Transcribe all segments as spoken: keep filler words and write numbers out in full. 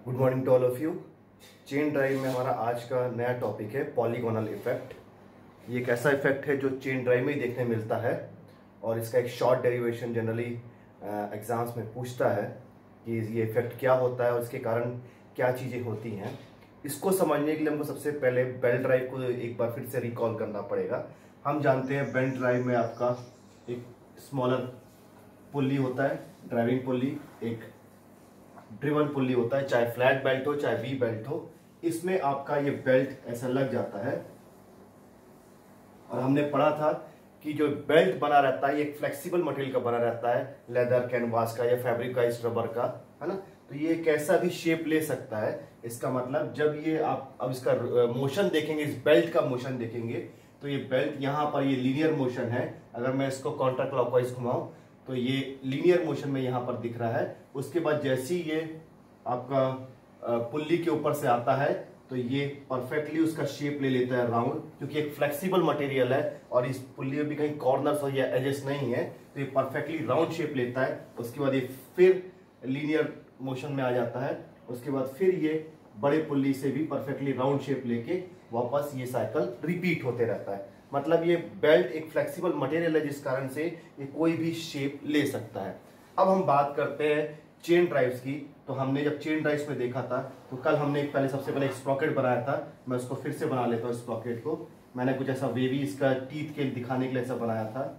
Good morning to all of you. Chain drive में हमारा आज का नया टॉपिक है पॉलीगोनल इफेक्ट। ये एक ऐसा इफेक्ट है जो चेन ड्राइव में ही देखने मिलता है और इसका एक शॉर्ट डेरिवेशन जनरली एग्जाम्स में पूछता है कि ये इफेक्ट क्या होता है और इसके कारण क्या चीज़ें होती हैं। इसको समझने के लिए हमको सबसे पहले बेल्ट ड्राइव को एक बार फिर से रिकॉल करना पड़ेगा। हम जानते हैं बेल्ट ड्राइव में आपका एक स्मॉलर पुल्ली होता है, ड्राइविंग पुल्ली, एक ड्रिवन पुल्ली होता है, चाहे फ्लैट बेल्ट हो चाहे वी बेल्ट हो। इसमें आपका ये बेल्ट ऐसा लग जाता है और हमने पढ़ा था कि जो बेल्ट बना रहता है ये एक फ्लेक्सिबल मटेरियल का बना रहता है, लेदर, कैनवास का या फैब्रिकाइज्ड रबर का, है ना। तो ये कैसा भी शेप ले सकता है। इसका मतलब जब ये आप अब इसका मोशन देखेंगे, इस बेल्ट का मोशन देखेंगे तो ये बेल्ट यहाँ पर ये लीनियर मोशन है। अगर मैं इसको काउंटर क्लॉकवाइज घुमाऊं तो ये लीनियर मोशन में यहाँ पर दिख रहा है। उसके बाद जैसे ही ये आपका पुल्ली के ऊपर से आता है तो ये परफेक्टली उसका शेप ले लेता है राउंड, क्योंकि एक फ्लेक्सिबल मटेरियल है और इस पुल्ली में भी कहीं कॉर्नर्स या एजेस नहीं है, तो ये परफेक्टली राउंड शेप लेता है। उसके बाद ये फिर लीनियर मोशन में आ जाता है। उसके बाद फिर ये बड़े पुल्ली से भी परफेक्टली राउंड शेप लेके वापस ये साइकिल रिपीट होते रहता है। मतलब ये बेल्ट एक फ्लेक्सिबल मटेरियल है जिस कारण से ये कोई भी शेप ले सकता है। अब हम बात करते हैं चेन ड्राइव्स की। तो हमने जब चेन ड्राइव्स में देखा था तो कल हमने एक पहले सबसे पहले एक स्प्रॉकेट बनाया था। मैं उसको फिर से बना लेता हूँ। स्प्रॉकेट को मैंने कुछ ऐसा वेवी इसका टीथ के दिखाने के लिए ऐसा बनाया था।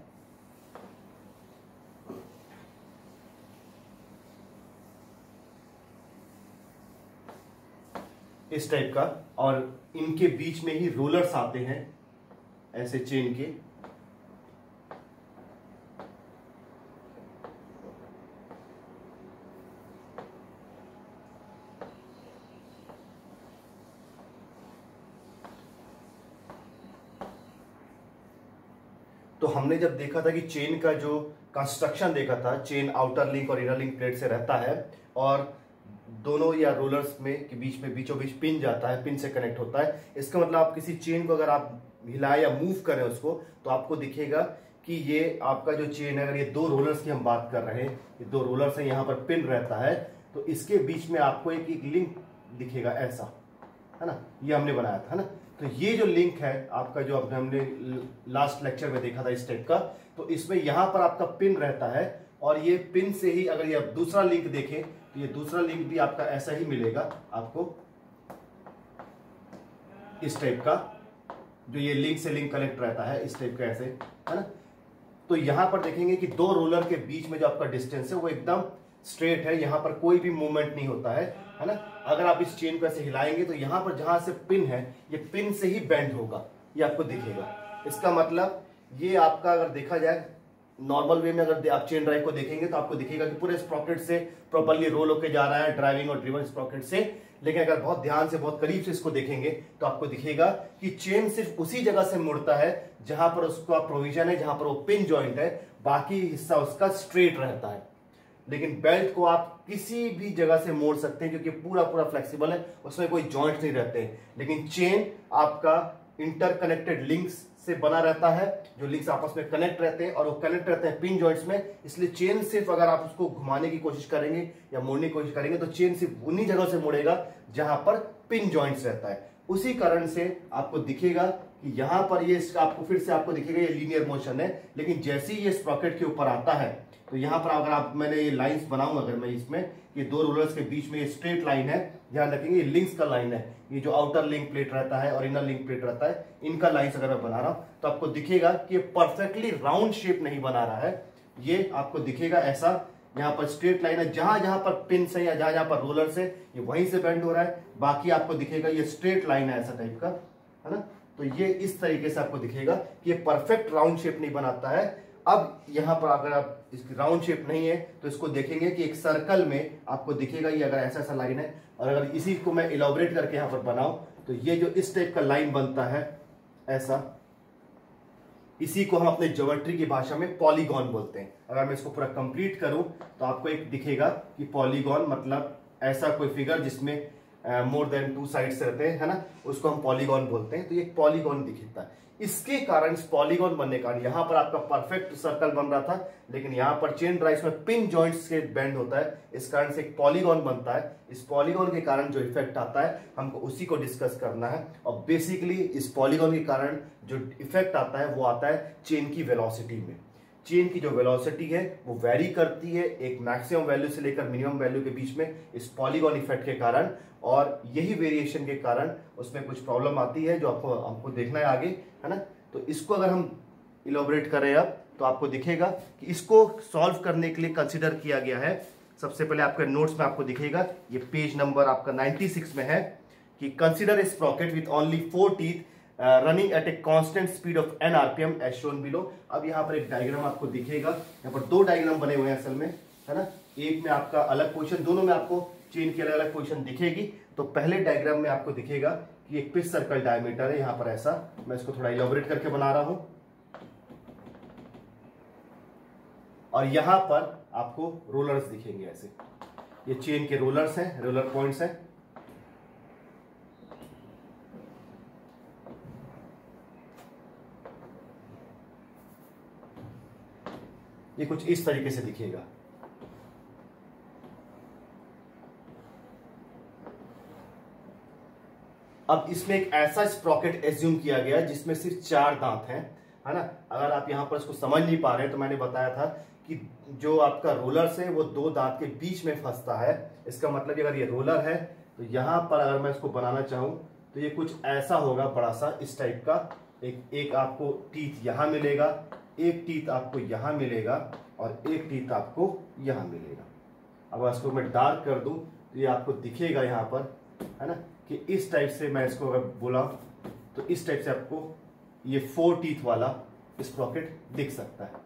इस टाइप का, और इनके बीच में ही रोलर्स आते हैं ऐसे चेन के। तो हमने जब देखा था कि चेन का जो कंस्ट्रक्शन देखा था, चेन आउटर लिंक और इनर लिंक प्लेट से रहता है और दोनों या रोलर्स में के बीच में बीचों बीच पिन जाता है, पिन से कनेक्ट होता है। इसका मतलब आप किसी चेन को अगर आप हिलाएं या मूव करें उसको तो आपको दिखेगा कि ये आपका जो चेन है, अगर ये दो रोलर्स की हम बात कर रहे हैं, ये दो रोलर्स हैं, यहाँ पर पिन रहता है तो इसके बीच में आपको एक, एक लिंक दिखेगा ऐसा, है ना। ये हमने बनाया था ना। तो ये जो लिंक है आपका, जो हमने लास्ट लेक्चर में देखा था इस टाइप का, तो इसमें यहां पर आपका पिन रहता है और ये पिन से ही अगर ये आप दूसरा लिंक देखें तो ये दूसरा लिंक भी आपका ऐसा ही मिलेगा आपको, इस टाइप का, जो ये लिंक से लिंक कनेक्ट रहता है इस टाइप का ऐसे, है ना। तो यहां पर देखेंगे कि दो रोलर के बीच में जो आपका डिस्टेंस है वो एकदम स्ट्रेट है, यहां पर कोई भी मूवमेंट नहीं होता है, है ना। अगर आप इस चेन को ऐसे हिलाएंगे तो यहां पर जहां से पिन है ये पिन से ही बेंड होगा, ये आपको दिखेगा। इसका मतलब ये आपका अगर देखा जाए नॉर्मल वे में, अगर आप चेन ड्राइव को देखेंगे तो आपको दिखेगा कि पूरे स्प्रॉकेट से प्रॉपर्ली रोल होकर जा रहा है, ड्राइविंग और ड्रिवन स्प्रॉकेट से। लेकिन अगर बहुत ध्यान से, बहुत करीब से इसको देखेंगे तो आपको दिखेगा कि चेन सिर्फ उसी जगह से मुड़ता है जहां पर उसका प्रोविजन है, जहां पर वो पिन जॉइंट है, बाकी हिस्सा उसका स्ट्रेट रहता है। लेकिन बेल्ट को आप किसी भी जगह से मोड़ सकते हैं क्योंकि पूरा पूरा फ्लेक्सिबल है, उसमें कोई जॉइंट नहीं रहते हैं। लेकिन चेन आपका इंटरकनेक्टेड लिंक्स से बना रहता है, जो लिंक्स आपस में कनेक्ट रहते हैं और वो कनेक्ट रहते हैं पिन जॉइंट्स में। इसलिए चेन सिर्फ अगर आप उसको घुमाने की कोशिश करेंगे या मोड़ने की कोशिश करेंगे तो चेन सिर्फ उन्हीं जगह से मुड़ेगा जहां पर पिन जॉइंट्स रहता है। उसी कारण से आपको दिखेगा कि यहां पर ये आपको फिर से आपको दिखेगा ये लीनियर मोशन है। लेकिन जैसे ही ये स्प्रॉकेट के ऊपर आता है तो यहां पर अगर आप, मैंने ये लाइंस बनाऊंगा, अगर मैं इसमें ये दो रोलर्स के बीच में ये स्ट्रेट लाइन है, ध्यान रखेंगे ये लिंक्स का लाइन है, ये जो आउटर लिंक प्लेट रहता है और इनर लिंक प्लेट रहता है, इनका लाइंस अगर मैं बना रहा हूं तो आपको दिखेगा कि ये परफेक्टली राउंड शेप नहीं बना रहा है। ये आपको दिखेगा ऐसा, यहाँ पर स्ट्रेट लाइन है, जहां जहां पर पिन है या जहां जहां पर रोलर से ये वहीं से बेंड हो रहा है, बाकी आपको दिखेगा ये स्ट्रेट लाइन है ऐसा टाइप का, है ना। तो ये इस तरीके से आपको दिखेगा कि ये परफेक्ट राउंड शेप नहीं बनाता है। अब यहां पर अगर आप इसकी राउंड शेप नहीं है तो इसको देखेंगे कि एक सर्कल में आपको दिखेगा ये अगर ऐसा ऐसा लाइन है, और अगर इसी को मैं इलाबोरेट करके यहां पर बनाऊं तो ये जो इस टाइप का लाइन बनता है ऐसा, इसी को हम अपने ज्योमेट्री की भाषा में पॉलीगॉन बोलते हैं। अगर मैं इसको पूरा कंप्लीट करूं तो आपको एक दिखेगा कि पॉलीगॉन मतलब ऐसा कोई फिगर जिसमें मोर देन टू साइड्स रहते हैं, है ना, उसको हम पॉलीगॉन बोलते हैं। तो ये पॉलीगॉन दिखता है। इसके कारण, इस पॉलीगॉन बनने के कारण यहां पर आपका परफेक्ट सर्कल बन रहा था, लेकिन यहां पर चेन ड्राइव्स में पिन जॉइंट्स के बेंड होता है, इस कारण से एक पॉलीगॉन बनता है। इस पॉलीगॉन के कारण जो इफेक्ट आता है हमको उसी को डिस्कस करना है। और बेसिकली इस पॉलीगॉन के कारण जो इफेक्ट आता है वो आता है चेन की वेलोसिटी में। चेन की जो वेलोसिटी है वो वेरी करती है एक मैक्सिमम वैल्यू से लेकर मिनिमम वैल्यू के बीच में, इस पॉलीगॉन इफेक्ट के कारण। और यही वेरिएशन के कारण उसमें कुछ प्रॉब्लम आती है जो आपको हमको देखना है आगे, है ना। तो इसको अगर हम इलोबरेट करें अब तो आपको दिखेगा कि इसको सॉल्व करने के लिए कंसिडर किया गया है। सबसे पहले आपके नोट्स में आपको दिखेगा, ये पेज नंबर आपका छियानवे में है कि consider a sprocket with only four teeth running at a constant speed of N RPM as shown below. अब यहाँ पर एक डायग्राम आपको दिखेगा, यहाँ पर दो डायग्राम बने हुए हैं असल में, है ना। एक में आपका अलग पोजीशन, दोनों में आपको चेन की अलग अलग पोजीशन दिखेगी। तो पहले डायग्राम में आपको दिखेगा कि एक पिच सर्कल डायमीटर है यहाँ पर ऐसा, मैं इसको थोड़ा इलैबोरेट करके बना रहा हूं। और यहां पर आपको रोलर्स दिखेंगे ऐसे, ये चेन के रोलर्स हैं, रोलर पॉइंट्स हैं। ये कुछ इस तरीके से दिखेगा। अब इसमें एक ऐसा स्प्रॉकेट एज्यूम किया गया जिसमें सिर्फ चार दांत हैं, है ना। अगर आप यहां पर इसको समझ नहीं पा रहे तो मैंने बताया था कि जो आपका रोलर है वो दो दांत के बीच में फंसता है। इसका मतलब अगर ये रोलर है तो यहां पर अगर मैं इसको बनाना चाहूं तो ये कुछ ऐसा होगा, बड़ा सा इस टाइप का। एक एक आपको टीथ यहां मिलेगा, एक टीथ आपको यहां मिलेगा और एक टीथ आपको यहां मिलेगा। अब इसको मैं डार्क कर दूं तो ये आपको दिखेगा यहां पर, है ना, कि इस टाइप से मैं इसको अगर बोला तो इस टाइप से आपको ये फोर टीथ वाला स्प्रॉकेट दिख सकता है।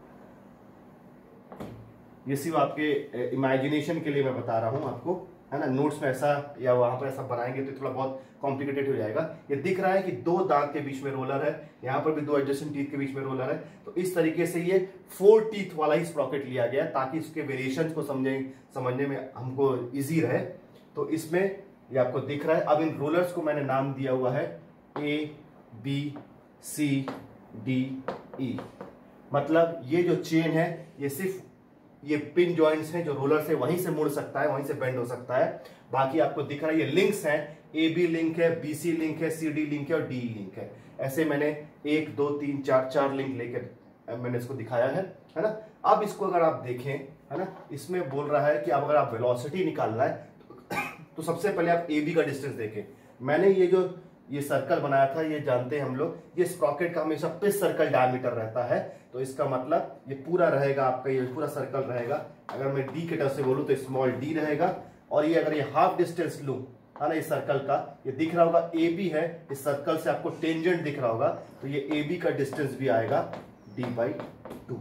ये सिर्फ आपके इमेजिनेशन के लिए मैं बता रहा हूं आपको, है ना। नोट्स में ऐसा या वहां पर ऐसा बनाएंगे तो थोड़ा बहुत कॉम्प्लिकेटेड हो जाएगा। ये दिख रहा है कि दो दांत के बीच में रोलर है, यहां पर भी दो एडजेसेंट टीथ के बीच में रोलर है। तो इस तरीके से ये फोर टीथ वाला ही स्प्रॉकेट लिया गया ताकि इसके वेरिएशंस को समझे समझने में हमको इजी रहे। तो इसमें ये आपको दिख रहा है। अब इन रोलर्स को मैंने नाम दिया हुआ है A B C D E. मतलब ये जो चेन है ये सिर्फ ये पिन जॉइंट्स हैं जो रोलर से वहीं से मुड़ सकता है, वहीं से बेंड हो सकता है। बाकी आपको दिख रहा है ये लिंक्स हैं, ए बी लिंक है, बी सी लिंक है, सी डी लिंक है और डी लिंक है। ऐसे मैंने एक दो तीन चार चार लिंक लेकर मैंने इसको दिखाया है, है ना। अब इसको अगर आप देखें, है ना, इसमें बोल रहा है कि अब अगर आप वेलोसिटी निकालना है तो सबसे पहले आप ए बी का डिस्टेंस देखें। मैंने ये जो ये सर्कल बनाया था, ये जानते हैं हम लोग, ये स्प्रॉकेट का हमेशा पिच सर्कल डायमीटर रहता है। तो इसका मतलब ये पूरा रहेगा आपका, ये पूरा सर्कल रहेगा। अगर मैं डी के टर्म से बोलूं तो स्मॉल डी रहेगा। और ये अगर ये हाफ डिस्टेंस लूं, है ना, इस सर्कल का, ये दिख रहा होगा ए बी है, इस सर्कल से आपको टेंजेंट दिख रहा होगा, तो ये ए बी का डिस्टेंस भी आएगा डी बाई टू।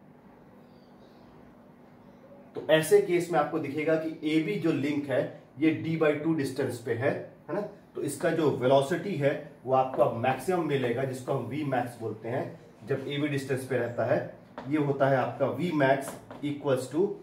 तो ऐसे केस में आपको दिखेगा कि ए बी जो लिंक है ये डी बाई टू डिस्टेंस पे है, है ना। तो इसका जो वेलोसिटी है वो आपको अब मैक्सिमम मिलेगा, जिसको हम वी मैक्स बोलते हैं, जब ए बी डिस्टेंस पे रहता है। ये होता है आपका V max equals to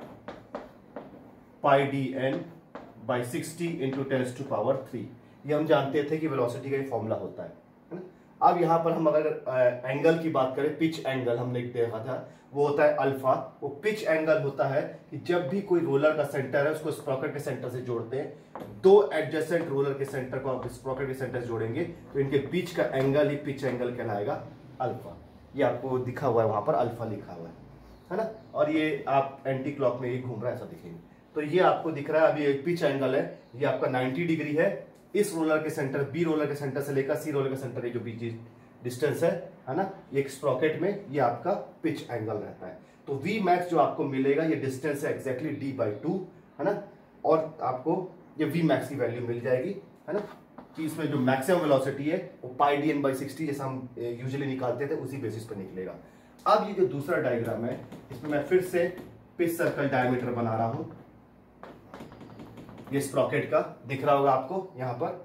pi D N by sixty into tens to power three. ये हम जानते थे कि वेलोसिटी का ये फॉर्मूला होता है, है ना। अब यहां पर हम अगर एंगल की बात करें, पिच एंगल हमने देखा था, वो होता है अल्फा। वो पिच एंगल होता है कि जब भी कोई रोलर का सेंटर है उसको स्प्रॉकेट के सेंटर से जोड़ते हैं, दो एडजेसेंट रोलर के सेंटर को आप स्प्रॉकेट के सेंटर से जोड़ेंगे तो इनके बीच का एंगल ही पिच एंगल कहलाएगा अल्फा। ये आपको दिखा हुआ है, वहां पर अल्फा लिखा हुआ है, है ना। और ये आप एंटी क्लॉक में ही घूम रहा है, ऐसा दिखेंगे। तो ये आपको दिख रहा है, अभी एक पिच एंगल है, ये आपका नाइन्टी डिग्री है। इस रोलर के सेंटर, बी रोलर के सेंटर से लेकर सी रोलर के सेंटर के जो बीच डिस्टेंस है, है ना, एक स्प्रॉकेट में ये आपका पिच एंगल रहता है। तो वी मैक्स जो आपको मिलेगा ये डिस्टेंस है एक्जैक्टली डी बाई टू, है ना। और आपको ये वी मैक्स की वैल्यू मिल जाएगी, है ना, कि इसमें जो मैक्सिमम वेलोसिटी है वो pi D N by sixty जैसा हम यूजुअली निकालते थे उसी बेसिस पर निकलेगा। अब ये जो दूसरा डायग्राम है इसमें मैं फिर से पिच सर्कल डायमीटर बना रहा हूं। ये स्प्रॉकेट का दिख रहा होगा आपको यहां पर।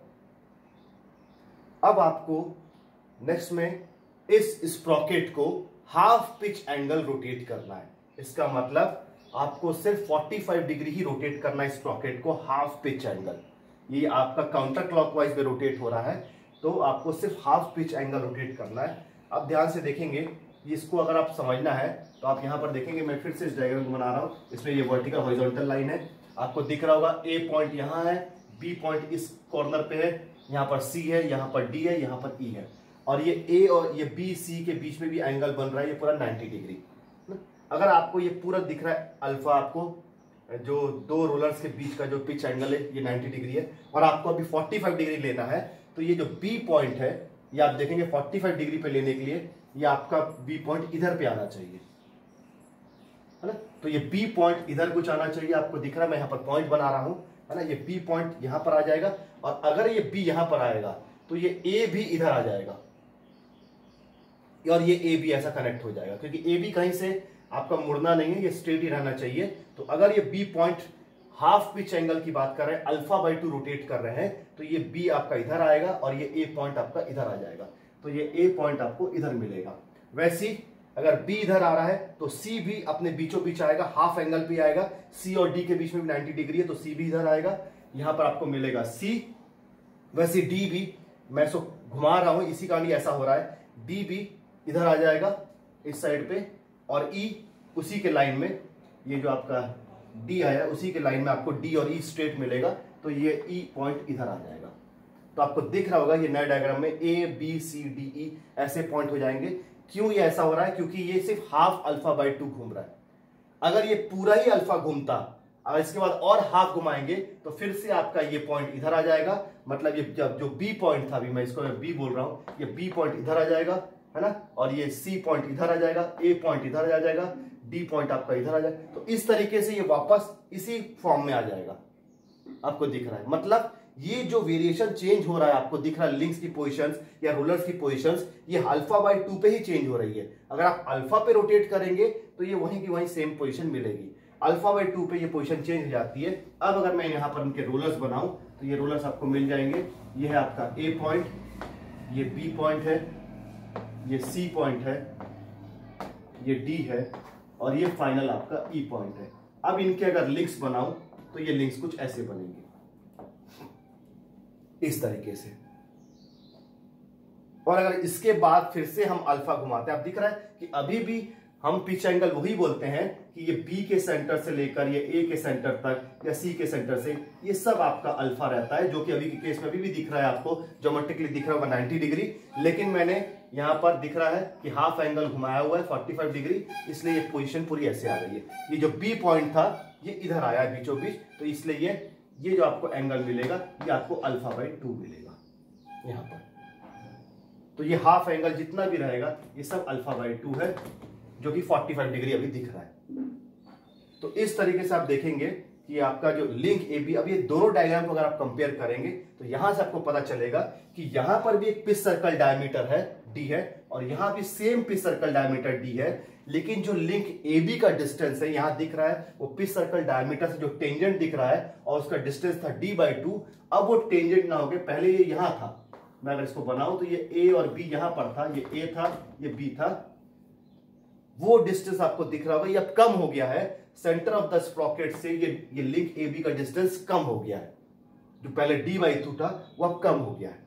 अब आपको नेक्स्ट में इस स्प्रॉकेट को हाफ पिच एंगल रोटेट करना है। इसका मतलब आपको सिर्फ पैंतालीस डिग्री ही रोटेट करना है स्प्रॉकेट को, हाफ पिच एंगल। ये आपका काउंटर क्लॉकवाइज में रोटेट हो रहा है। तो आपको सिर्फ हाफ पिच एंगल रोटेट करना है। अब ध्यान से देखेंगे, इसको अगर आप समझना है तो आप यहाँ पर देखेंगे, मैं फिर से इस डायग्राम को बना रहा हूँ। इसमें ये वर्टिकल हॉरिजॉन्टल लाइन है, आपको दिख रहा होगा ए पॉइंट यहाँ है, बी पॉइंट इस कॉर्नर पे है, यहाँ पर सी है, यहाँ पर डी है, यहाँ पर ई है, और ये ए और ये बी सी के बीच में भी एंगल बन रहा है, ये पूरा नाइन्टी डिग्री। अगर आपको ये पूरा दिख रहा है अल्फा, आपको जो दो रोलर्स के बीच का जो पिच एंगल है ये नाइन्टी डिग्री है, और आपको अभी पैंतालीस डिग्री लेना है, तो ये जो बी पॉइंट है ये आप देखेंगे पैंतालीस डिग्री पे लेने के लिए ये आपका बी पॉइंट इधर पे आना चाहिए, है ना। तो ये बी पॉइंट इधर कुछ आना चाहिए, आपको दिख रहा है, मैं यहाँ पर पॉइंट बना रहा हूं, है ना। ये बी पॉइंट यहाँ पर आ जाएगा, और अगर ये बी यहाँ पर आएगा तो ये ए भी इधर आ जाएगा, और ये ए भी ऐसा कनेक्ट हो जाएगा, क्योंकि ए भी कहीं से आपका मुड़ना नहीं है, ये स्ट्रेट ही रहना चाहिए। तो अगर ये B point half pitch angle की बात कर रहे हैं, अल्फा बाई टू रोटेट कर रहे हैं, तो ये बी आपका इधर आएगा और ये ए पॉइंट आपका इधर आ जाएगा, तो ये ए पॉइंट आपको इधर मिलेगा। वैसे ही अगर बी इधर आ रहा है तो सी भी अपने बीचों बीच आएगा, हाफ एंगल पे आएगा, सी और डी के बीच में भी नाइन्टी डिग्री है, तो सी भी इधर आएगा, यहां पर आपको मिलेगा सी। वैसे डी भी, मैं इसको घुमा रहा हूं इसी कारण ऐसा हो रहा है, डी भी इधर आ जाएगा इस साइड पे, और ई e उसी के लाइन में, ये जो आपका डी आया उसी के लाइन में आपको डी और ई स्ट्रेट मिलेगा, तो ये ई पॉइंट इधर आ जाएगा। तो आपको दिख रहा होगा ये नए डायग्राम में A B C D E ऐसे पॉइंट हो जाएंगे। क्यों ये ऐसा हो रहा है? क्योंकि ये सिर्फ हाफ अल्फा बाई टू घूम रहा है। अगर ये पूरा ही अल्फा घूमता, अगर इसके बाद और हाफ घुमाएंगे तो फिर से आपका ये पॉइंट इधर आ जाएगा, मतलब ये जब जो बी पॉइंट था, अभी मैं इसको बी बोल रहा हूं, ये बी पॉइंट इधर आ जाएगा, है ना, और ये सी पॉइंट इधर आ जाएगा, ए पॉइंट इधर आ जाएगा, डी पॉइंट आपका इधर आ जाएगा। तो इस तरीके से ये वापस इसी फॉर्म में आ जाएगा, आपको दिख रहा है। मतलब ये जो वेरिएशन चेंज हो रहा है, आपको दिख रहा है लिंक्स की पोजीशंस या रोलर्स की पोजीशंस, ये अल्फा बाई टू पे ही चेंज हो रही है। अगर आप अल्फा पे रोटेट करेंगे तो ये वहीं की वहीं सेम पोजीशन मिलेगी, अल्फा बाई टू पे ये पोजीशन चेंज हो जाती है। अब अगर मैं यहां पर उनके रोलर्स बनाऊं तो ये रोलर्स आपको मिल जाएंगे। ये है आपका ए पॉइंट, ये बी पॉइंट है, ये सी पॉइंट है, ये डी है, और ये फाइनल आपका ई पॉइंट है। अब इनके अगर लिंक्स बनाऊं तो ये लिंक्स कुछ ऐसे बनेंगे, इस तरीके से। और अगर इसके बाद फिर से हम अल्फा घुमाते हैं, आप दिख रहा है कि अभी भी हम पिच एंगल वही बोलते हैं कि ये बी के सेंटर से लेकर ये ए के सेंटर तक या सी के सेंटर से, ये सब आपका अल्फा रहता है, जो कि अभी के केस में अभी भी दिख रहा है, आपको ज्योमेट्रिकली दिख रहा होगा नाइन्टी डिग्री। लेकिन मैंने यहां पर दिख रहा है कि हाफ एंगल घुमाया हुआ है पैंतालीस डिग्री, इसलिए ये पोजीशन पूरी ऐसे आ गई है। ये जो बी पॉइंट था ये इधर आया है बीचों बीच, तो इसलिए ये ये जो आपको एंगल मिलेगा ये आपको अल्फा बाई टू मिलेगा यहां पर। तो ये हाफ एंगल जितना भी रहेगा ये सब अल्फा बाई टू है, जो कि पैंतालीस डिग्री अभी दिख रहा है। तो इस तरीके से आप देखेंगे कि आपका जो लिंक ए बी, अब ये दोनों डायग्राम को अगर आप कंपेयर करेंगे तो यहां से आपको पता चलेगा कि यहां पर भी एक पिच सर्कल डायमीटर है डी है, और यहां भी same pitch circle diameter D है, लेकिन जो लिंक ए बी का डिस्टेंस है यहां दिख रहा है वो पिच सर्कल डायमीटर से जो टेंजेंट दिख रहा है और उसका डिस्टेंस था डी बाई टू। अब वो टेंजेंट ना होके पहले ये यहां था, मैं अगर इसको बनाऊं तो ये ए और बी यहां पर था, ये ए था ये बी था, वो डिस्टेंस आपको दिख रहा होगा ये अब कम हो गया है। सेंटर ऑफ द स्प्रॉकेट से ये ये लिंक ए बी का डिस्टेंस कम हो गया है, जो पहले डी बाई टू था वो अब कम हो गया है।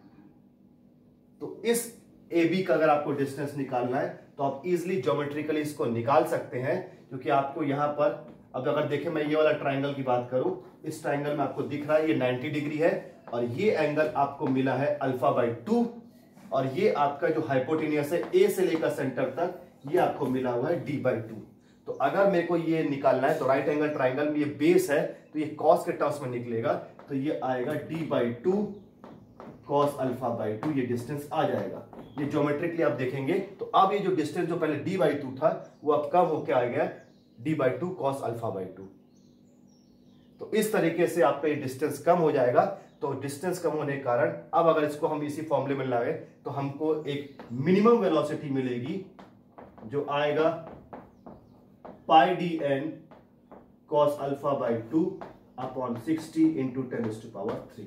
तो इस ए बी का अगर आपको डिस्टेंस निकालना है तो आप इजिली ज्योमेट्रिकली इसको निकाल सकते हैं, क्योंकि आपको यहां पर, अब अगर देखें मैं ये वाला ट्राइंगल की बात करूं, इस ट्राइंगल में आपको दिख रहा है ये नाइन्टी डिग्री है, और ये एंगल आपको मिला है अल्फा बाई टू, और ये आपका जो हाइपोटेनियस है ए से लेकर सेंटर तक ये आपको मिला हुआ है डी बाई टू। तो अगर मेरे को ये निकालना है तो राइट एंगल ट्राइंगल में ये बेस है तो ये कॉस के टर्म्स में निकलेगा, तो ये आएगा D by two cos alpha by two, ये डिस्टेंस आ जाएगा। ये ज्योमेट्रिकली आप देखेंगे तो अब ये जो डिस्टेंस जो पहले डी बाई टू था वो अब कम होकर आ गया D by two cos alpha by two. तो इस तरीके से आपका ये डिस्टेंस कम हो जाएगा। तो डिस्टेंस कम होने के कारण अब अगर इसको हम इसी फॉर्मूले में लाए तो हमको एक मिनिमम वेलोसिटी मिलेगी जो आएगा pi D N cos alpha by two upon sixty into ten to power three.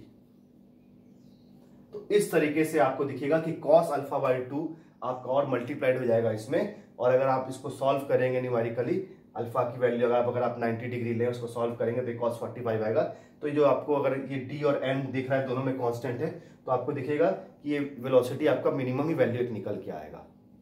तो इस तरीके से आपको दिखेगा कि कॉस अल्फा बाई टू आपका और मल्टीप्लाइड हो जाएगा इसमें, और अगर आप इसको सॉल्व करेंगे न्यूमेरिकली अल्फा की वैल्यू अगर अगर आप नाइन्टी डिग्री ले उसको सॉल्व करेंगे तो कॉस फोर्टी फाइव आएगा। तो जो आपको अगर ये डी और एन दिख रहा है दोनों में कांस्टेंट है तो आपको दिखेगा कि ये वेलोसिटी आपका मिनिमम ही वैल्यू एक निकल के आएगा।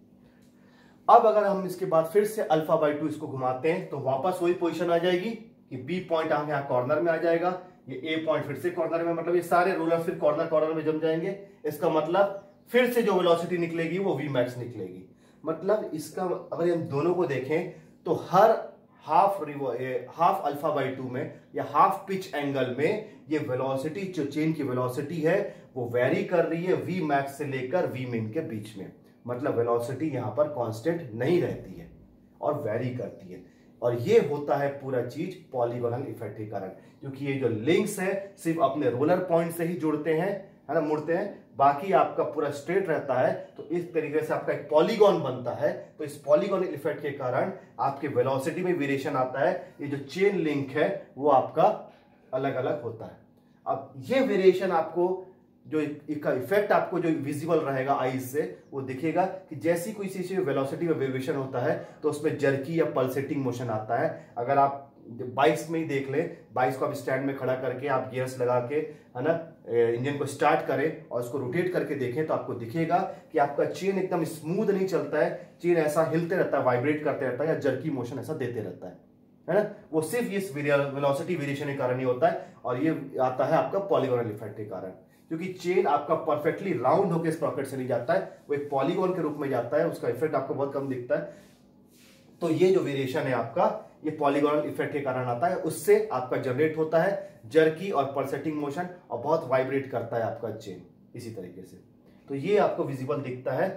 अब अगर हम इसके बाद फिर से अल्फा बाई टू इसको घुमाते हैं तो वापस वही पोजीशन आ जाएगी कि बी पॉइंट हम यहाँ कॉर्नर में आ जाएगा, ये ए पॉइंट फिर से कॉर्नर में, मतलब ये सारे रूलर फिर कॉर्नर कॉर्नर में जम जाएंगे। इसका मतलब फिर से जो वेलोसिटी निकलेगी वो वी मैक्स निकलेगी। मतलब इसका अगर हम दोनों को देखें तो हर half half alpha by two में या हाफ पिच एंगल में ये वेलोसिटी जो चेन की वेलोसिटी है वो वेरी कर रही है वी मैक्स से लेकर वी मिन के बीच में। मतलब वेलोसिटी यहां पर कांस्टेंट नहीं रहती है और वेरी करती है। और ये होता है पूरा चीज पॉलीगोनल इफेक्ट के कारण, क्योंकि ये जो लिंक्स है सिर्फ अपने रोलर पॉइंट से ही जुड़ते हैं, है ना, मुड़ते हैं, बाकी आपका पूरा स्ट्रेट रहता है। तो इस तरीके से आपका एक पॉलीगॉन बनता है। तो इस पॉलीगोनल इफेक्ट के कारण आपके वेलोसिटी में वेरिएशन आता है। ये जो चेन लिंक है वो आपका अलग अलग होता है। अब ये वेरिएशन आपको जो इसका इफेक्ट आपको जो विजिबल रहेगा आईज से वो दिखेगा कि जैसी कोई चीज वेलोसिटी में वेरिएशन होता है तो उसमें जर्की या पल्सेटिंग मोशन आता है। अगर आप बाइक्स में ही देख ले, बाइक्स को आप स्टैंड में खड़ा करके आप गियर्स लगा के, है ना, इंजन को स्टार्ट करें और उसको रोटेट करके देखें तो आपको दिखेगा कि आपका चेन एकदम स्मूथ नहीं चलता है, चेन ऐसा हिलते रहता है, वाइब्रेट करते रहता है या जर्की मोशन ऐसा देते रहता है, है ना। वो सिर्फ इस वेलोसिटी वेरिएशन के कारण ही होता है और ये आता है आपका पॉलीगोनल इफेक्ट के कारण, क्योंकि चेन आपका परफेक्टली राउंड होकर इस पॉकेट से नहीं जाता है, वो एक पॉलीगोन के रूप में जाता है, उसका इफेक्ट आपको बहुत कम दिखता है। तो ये जो वेरिएशन है आपका ये पॉलीगोनल इफेक्ट के कारण आता है, उससे आपका जनरेट होता है जर्की और पल्सेटिंग मोशन और बहुत वाइब्रेट करता है आपका चेन इसी तरीके से। तो ये आपको विजिबल दिखता है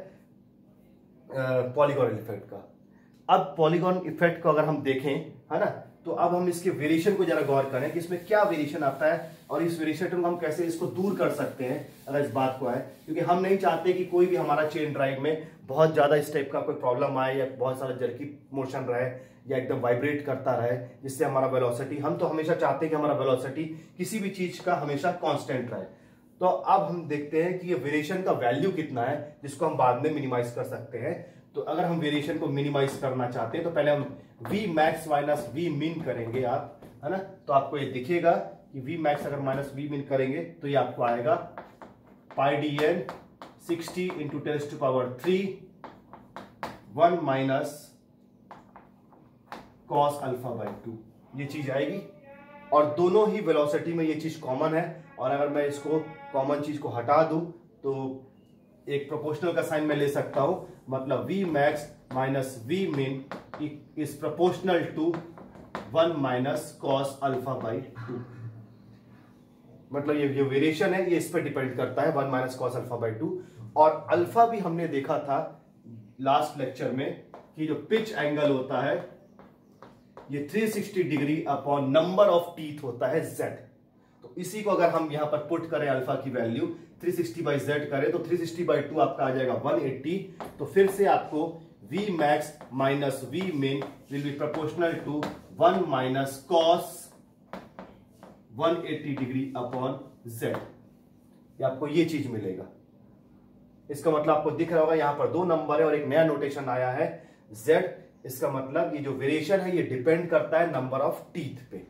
पॉलीगोनल इफेक्ट का। अब पॉलीगोन इफेक्ट को अगर हम देखें, है ना, तो अब हम इसके वेरिएशन को जरा गौर करें कि इसमें क्या वेरिएशन आता है और इस वेरिएशन को हम कैसे इसको दूर कर सकते हैं अगर इस बात को आए, क्योंकि हम नहीं चाहते कि कोई भी हमारा चेन ड्राइव में बहुत ज्यादा इस टाइप का कोई प्रॉब्लम आए या बहुत सारा जर्की मोशन रहे या एकदम वाइब्रेट करता रहे जिससे हमारा वेलोसिटी, हम तो हमेशा चाहते हैं कि हमारा वेलोसिटी किसी भी चीज का हमेशा कांस्टेंट रहे। तो अब हम देखते हैं कि ये वेरिएशन का वैल्यू कितना है जिसको हम बाद में मिनिमाइज कर सकते हैं। तो अगर हम वेरिएशन को मिनिमाइज करना चाहते हैं तो पहले हम v max minus v min करेंगे आप, है ना, तो आपको ये दिखेगा कि v मैक्स अगर माइनस v मिन करेंगे तो ये आपको आएगा pi D N sixty into ten to power three one minus cos alpha by two, ये चीज आएगी। और दोनों ही वेलोसिटी में ये चीज कॉमन है और अगर मैं इसको कॉमन चीज को हटा दूं तो एक प्रोपोर्शनल का साइन मैं ले सकता हूं, मतलब v max minus v min is proportional to one minus cos alpha by two. मतलब ये जो वेरिएशन है ये इस पर डिपेंड करता है, one minus cos alpha by two. और अल्फा भी हमने देखा था लास्ट लेक्चर में कि जो पिच एंगल होता है ये three sixty degree upon number of teeth होता है z। तो इसी को अगर हम यहां पर पुट करें अल्फा की value three sixty by Z करें तो थ्री सिक्सटी बाई टू आपका आ जाएगा वन एट्टी। तो फिर से आपको v max minus v min will be proportional to one minus cos one eighty degree upon z। आपको ये चीज मिलेगा। इसका मतलब आपको दिख रहा होगा यहां पर दो नंबर है और एक नया नोटेशन आया है z। इसका मतलब ये जो वेरिएशन है ये डिपेंड करता है नंबर ऑफ टीथ पे।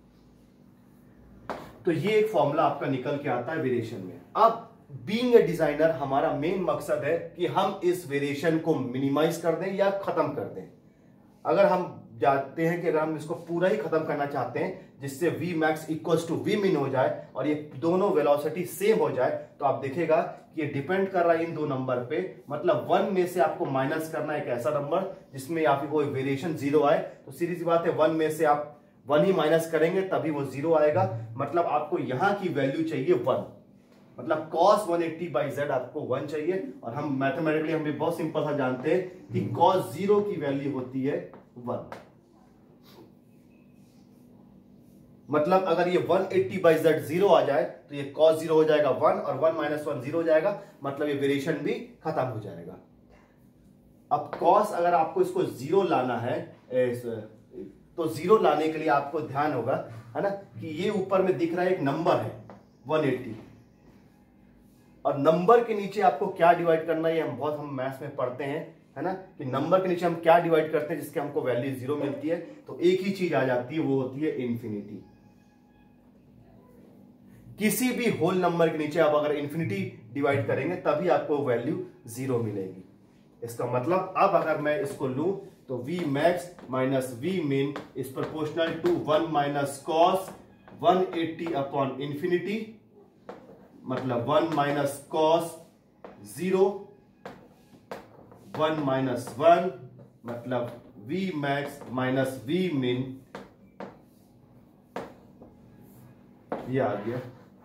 तो ये एक फॉर्मूला आपका निकल के आता है वेरिएशन में। अब बीइंग ए डिजाइनर हमारा मेन मकसद है कि हम इस वेरिएशन को मिनिमाइज कर दें या खत्म कर दें। अगर हम जानते हैं कि अगर हम इसको पूरा ही खत्म करना चाहते हैं जिससे v max equals to v min हो जाए और ये दोनों वेलोसिटी सेम हो जाए तो आप देखेगा कि ये डिपेंड कर रहा है इन दो नंबर पे। मतलब वन में से आपको माइनस करना है एक ऐसा नंबर जिसमें आप कोई वेरिएशन जीरो आए। तो सीधी सी बात है वन में से आप वन ही माइनस करेंगे तभी वो जीरो आएगा। मतलब आपको यहां की वैल्यू चाहिए वन, मतलब cos one eighty by Z आपको वन चाहिए। और हम मैथमेटिकली हम भी बहुत सिंपल सा जानते हैं कि cos जीरो की वैल्यू होती है वन। मतलब अगर ये one eighty by Z zero आ जाए तो ये cos जीरो हो जाएगा वन और वन माइनस वन जीरो हो जाएगा, मतलब ये वेरिएशन भी खत्म हो जाएगा। अब cos अगर आपको इसको जीरो लाना है तो जीरो लाने के लिए आपको ध्यान होगा, है ना, कि ये ऊपर में दिख रहा है एक नंबर है वन एट्टी और नंबर के नीचे आपको क्या डिवाइड करना है, ये हम बहुत हम मैथ्स में पढ़ते हैं, है ना, कि नंबर के नीचे हम क्या डिवाइड करते हैं जिसके हमको वैल्यू जीरो मिलती है, तो एक ही चीज आ जाती है, वो होती है इंफिनिटी। किसी भी होल नंबर के नीचे आप अगर इंफिनिटी डिवाइड करेंगे तभी आपको वैल्यू जीरो मिलेगी। इसका मतलब अब अगर मैं इसको लूं तो v max minus v min is proportional to one minus cos one eighty upon infinity, मतलब one minus cos zero, one minus one, मतलब v max minus v min, ये आ गया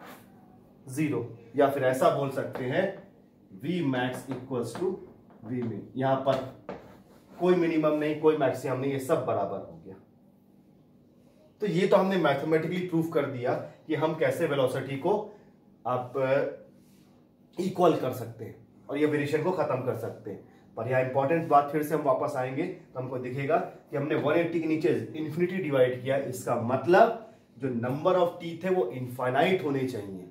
जीरो। या फिर ऐसा बोल सकते हैं v max equals to v min, यहां पर कोई मिनिमम नहीं, कोई मैक्सिमम नहीं, ये सब बराबर हो गया। तो ये तो हमने मैथमेटिकली प्रूफ कर दिया कि हम कैसे वेलोसिटी को आप इक्वल कर सकते हैं और ये वेरिएशन को खत्म कर सकते हैं। पर यह इंपॉर्टेंट बात, फिर से हम वापस आएंगे तो हमको दिखेगा कि हमने वन एट्टी के नीचे इंफिनिटी डिवाइड किया, इसका मतलब जो नंबर ऑफ टीथ है वो इनफाइनाइट होने चाहिए,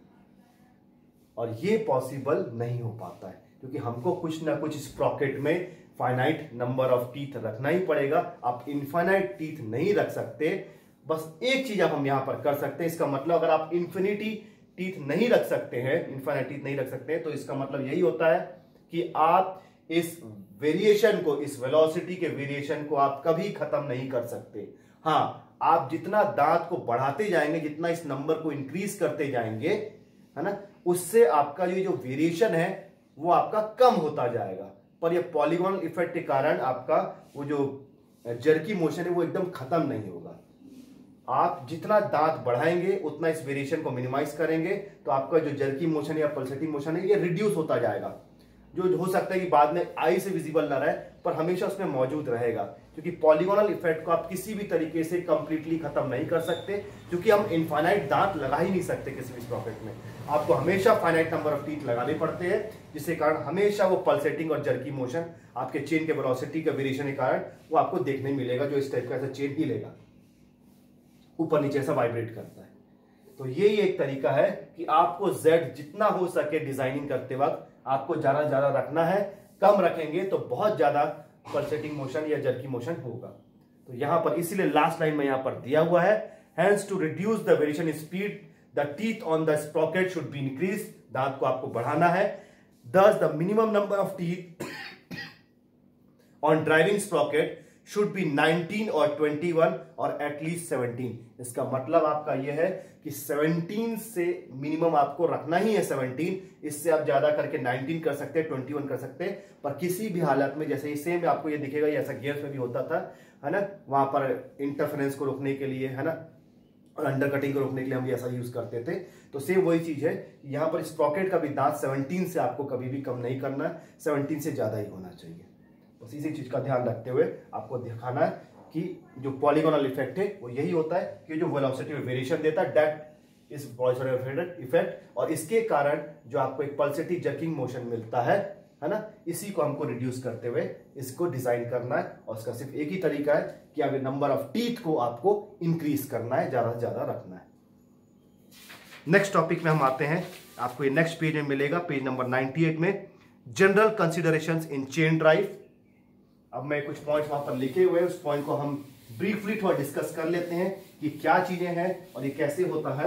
और ये पॉसिबल नहीं हो पाता है क्योंकि हमको कुछ ना कुछ इस प्रॉकेट में फाइनाइट नंबर ऑफ टीथ रखना ही पड़ेगा। आप इनफाइनाइट टीथ नहीं रख सकते। बस एक चीज आप हम यहां पर कर सकते हैं, इसका मतलब अगर आप इंफिनिटी टीथ नहीं रख सकते हैं, इनफाइनाइट टीथ नहीं रख सकते हैं, तो इसका मतलब यही होता है कि आप इस वेरिएशन को, इस वेलोसिटी के वेरिएशन को आप कभी खत्म नहीं कर सकते। हाँ, आप जितना दांत को बढ़ाते जाएंगे, जितना इस नंबर को इंक्रीज करते जाएंगे, है ना, उससे आपका ये जो वेरिएशन है वो आपका कम होता जाएगा। पर ये पॉलीगोनल इफेक्ट के कारण आपका वो जो जर्की मोशन है वो एकदम खत्म नहीं होगा। आप जितना दांत बढ़ाएंगे उतना इस वेरिएशन को मिनिमाइज करेंगे, तो आपका जो जर्की मोशन या पल्सेटिंग मोशन है ये रिड्यूस होता जाएगा, जो हो सकता है कि बाद में आई से विजिबल ना रहे पर हमेशा उसमें मौजूद रहेगा। क्योंकि पॉलीगोनल इफेक्ट को आप किसी भी तरीके से कंप्लीटली खत्म नहीं कर सकते, क्योंकि हम इनफाइनाइट दांत लगा ही नहीं सकते किसी भी प्रॉकेट में। आपको हमेशा फाइनाइट नंबर ऑफ टीथ लगाने पड़ते हैं, जिसके कारण हमेशा वो पल्सेटिंग और जर्की मोशन आपके चेन के वेलोसिटी के वेरिएशन के कारण वो आपको देखने मिलेगा, जो इस टाइप का ऐसा चेन हिलेगा, ऊपर नीचे ऐसा वाइब्रेट करता है। तो यही एक तरीका है कि आपको जेड जितना हो सके डिजाइनिंग करते वक्त आपको ज्यादा ज्यादा रखना है। कम रखेंगे तो बहुत ज्यादा पल्सेटिंग मोशन या जर्की मोशन होगा। तो यहां पर इसीलिए लास्ट लाइन में यहां पर दिया हुआ है, hence to reduce the variation speed the teeth on the sprocket should be increase, दांत को आपको बढ़ाना है। Thus the minimum number of teeth on driving sprocket should be nineteen और ट्वेंटी वन और एटलीस्ट सेवनटीन। इसका मतलब आपका यह है कि सेवनटीन से मिनिमम आपको रखना ही है सेवनटीन, इससे आप ज्यादा करके नाइनटीन कर सकते हैं, ट्वेंटी वन कर सकते हैं। पर किसी भी हालत में, जैसे सेम आपको ये दिखेगा, ये ऐसा गियर्स में भी होता था, है ना, वहां पर इंटरफेरेंस को रोकने के लिए, है ना, और अंडर कटिंग को रोकने के लिए हम भी ऐसा यूज करते थे। तो सेम वही चीज है, यहां पर स्प्रॉकेट का भी दांत सेवनटीन से आपको कभी भी कम नहीं करना है, सेवनटीन से ज्यादा ही होना चाहिए। बस इसी चीज का ध्यान रखते हुए आपको दिखाना है कि जो पॉलीगोनल इफेक्ट है वो यही होता है कि जो वेलोसिटी में वेरिएशन देता है, दैट इज पॉलीगोनल इफेक्ट, और इसके कारण जो आपको एक पल्सेटिव जर्किंग मोशन मिलता है, है ना, इसी को हमको रिड्यूस करते हुए इसको डिजाइन करना है। और इसका सिर्फ एक ही तरीका है कि अब नंबर ऑफ टीथ को आपको इंक्रीज करना है, ज्यादा से ज्यादा रखना है। नेक्स्ट टॉपिक में हम आते हैं, आपको ये नेक्स्ट पेज में मिलेगा, पेज नंबर नाइनटी एट में, general considerations in chain drive. अब मैं कुछ पॉइंट्स वहां पर लिखे हुए हैं, उस पॉइंट को हम ब्रीफली थोड़ा डिस्कस कर लेते हैं कि क्या चीजें हैं और ये कैसे होता है।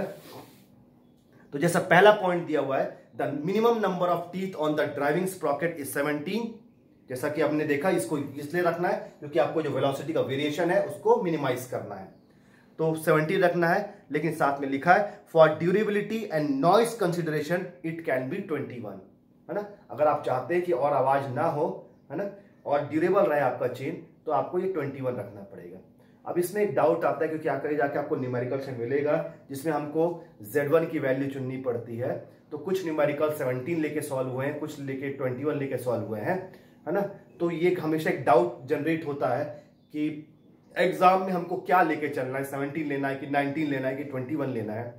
तो जैसा पहला पॉइंट दिया हुआ है, the minimum number of teeth on the driving sprocket is seventeen. जैसा कि आपने देखा, इसको इसलिए रखना है क्योंकि आपको जो वेलोसिटी का वेरिएशन है उसको मिनिमाइज करना है, तो सेवनटीन रखना है। लेकिन साथ में लिखा है for durability and noise consideration it can be twenty one, है ना। अगर आप चाहते हैं कि और आवाज ना हो, है ना, और ड्यूरेबल रहे आपका चेन, तो आपको ये ट्वेंटी वन रखना पड़ेगा। अब इसमें एक डाउट आता है क्योंकि आकर जाके आपको न्यूमेरिकल से मिलेगा जिसमें हमको ज़ेड वन की वैल्यू चुननी पड़ती है। तो कुछ न्यूमेरिकल सेवनटीन लेके सॉल्व हुए हैं, कुछ लेके ट्वेंटी वन लेके सॉल्व हुए हैं, है ना। तो ये हमेशा एक डाउट जनरेट होता है कि एग्जाम में हमको क्या लेके चलना है, सेवनटीन लेना है कि नाइनटीन लेना है कि ट्वेंटी वन लेना है।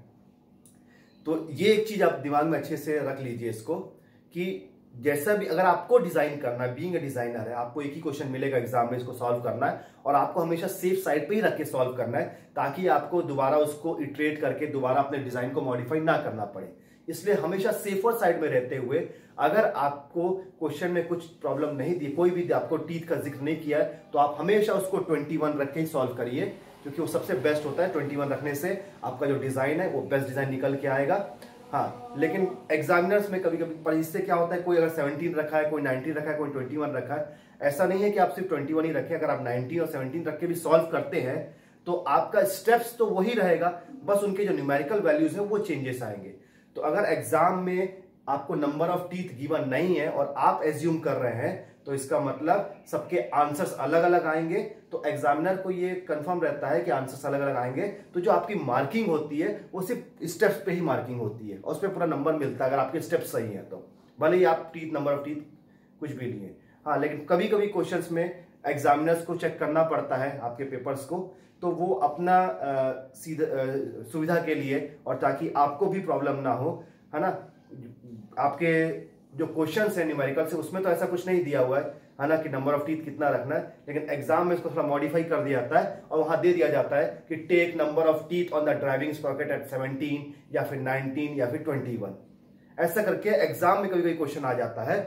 तो ये एक चीज आप दिमाग में अच्छे से रख लीजिए इसको, कि जैसा भी अगर आपको डिजाइन करना है, बीइंग ए डिजाइनर है, आपको एक ही क्वेश्चन मिलेगा एग्जाम में, इसको सॉल्व करना है और आपको हमेशा सेफ साइड पे ही रख के सॉल्व करना है, ताकि आपको दोबारा उसको इटरेट करके दोबारा अपने डिजाइन को मॉडिफाई ना करना पड़े। इसलिए हमेशा सेफर साइड में रहते हुए अगर आपको क्वेश्चन में कुछ प्रॉब्लम नहीं दी, कोई भी आपको टीथ का जिक्र नहीं किया है, तो आप हमेशा उसको इक्कीस रख के ही सॉल्व करिए, क्योंकि वो सबसे बेस्ट होता है। इक्कीस रखने से आपका जो डिजाइन है वो बेस्ट डिजाइन निकल के आएगा। हाँ, लेकिन एग्जामिनर्स में कभी कभी पर इससे क्या होता है, कोई अगर सत्रह रखा है, कोई उन्नीस रखा है, कोई इक्कीस रखा है, ऐसा नहीं है कि आप सिर्फ इक्कीस ही रखें। अगर आप उन्नीस और सत्रह रख के भी सॉल्व करते हैं तो आपका स्टेप्स तो वही रहेगा, बस उनके जो न्यूमेरिकल वैल्यूज हैं वो चेंजेस आएंगे। तो अगर एग्जाम में आपको नंबर ऑफ टीथ गिवन नहीं है और आप एज्यूम कर रहे हैं, तो इसका मतलब सबके आंसर्स अलग अलग आएंगे। तो एग्जामिनर को ये कंफर्म रहता है कि आंसर्स अलग अलग आएंगे, तो जो आपकी मार्किंग होती है वो सिर्फ स्टेप्स पे ही मार्किंग होती है और उस पर पूरा नंबर मिलता है अगर आपके स्टेप्स सही है तो, भले ही आप टीथ नंबर ऑफ टीथ कुछ भी लिए। हाँ, लेकिन कभी कभी क्वेश्चंस में एग्जामिनर्स को चेक करना पड़ता है आपके पेपर्स को, तो वो अपना सीधा सुविधा के लिए और ताकि आपको भी प्रॉब्लम ना हो, है ना, आपके जो क्वेश्चंस है न्यूमेरिकल से उसमें तो ऐसा कुछ नहीं दिया हुआ है, है ना, कि नंबर ऑफ टीथ कितना रखना है, लेकिन एग्जाम में इसको थोड़ा मॉडिफाई कर दिया जाता है और वहां दे दिया जाता है कि take number of teeth on the driving sprocket at सत्रह या फिर उन्नीस या फिर इक्कीस। ऐसा करके एग्जाम में कभी कभी क्वेश्चन आ जाता है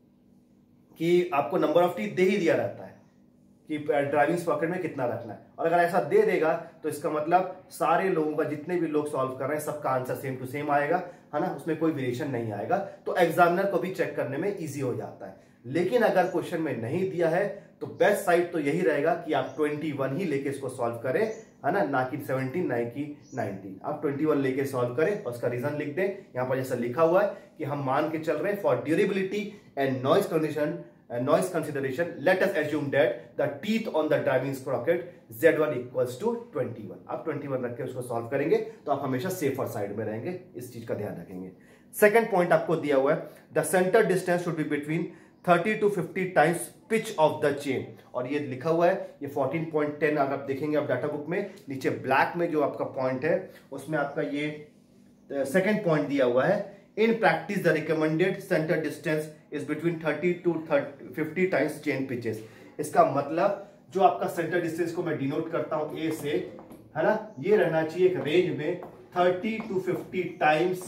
कि आपको नंबर ऑफ टीथ दे ही दिया रहता है कि ड्राइविंग स्प्रॉकेट में कितना रखना है, और अगर ऐसा दे देगा तो इसका मतलब सारे लोगों का, जितने भी लोग सॉल्व कर रहे हैं, सबका आंसर सेम टू सेम आएगा, है ना, उसमें कोई वेरिएशन नहीं आएगा। तो एग्जामिनर को भी चेक करने में इजी हो जाता है। लेकिन अगर क्वेश्चन में नहीं दिया है तो बेस्ट साइड तो यही रहेगा कि आप इक्कीस ही लेके इसको सॉल्व करें, है ना, ना कि सत्रह, ना कि उन्नीस। आप इक्कीस लेके सॉल्व करें और उसका रीजन लिख दें। यहां पर जैसा लिखा हुआ है कि हम मान के चल रहे हैं for durability and noise condition noise consideration, let us assume that the teeth on the driving sprocket Z one equals to इक्कीस। आप इक्कीस रख के उसको सॉल्व करेंगे तो आप हमेशा सेफर साइड में रहेंगे, इस चीज का ध्यान रखेंगे। सेकंड पॉइंट आपको दिया हुआ है, the centre distance should be between thirty to fifty times pitch of the chain, और ये लिखा हुआ है, ये फोर्टीन पॉइंट टेन अगर आप देखेंगे आप डाटा बुक में नीचे ब्लैक में जो आपका पॉइंट है उसमें आपका ये सेकेंड पॉइंट दिया हुआ है। In practice, the recommended center distance is between thirty to fifty times chain pitches। इसका मतलब जो आपका सेंटर डिस्टेंस को मैं डिनोट करता हूं ए से, है ना, ये रहना चाहिए एक रेंज में thirty to fifty times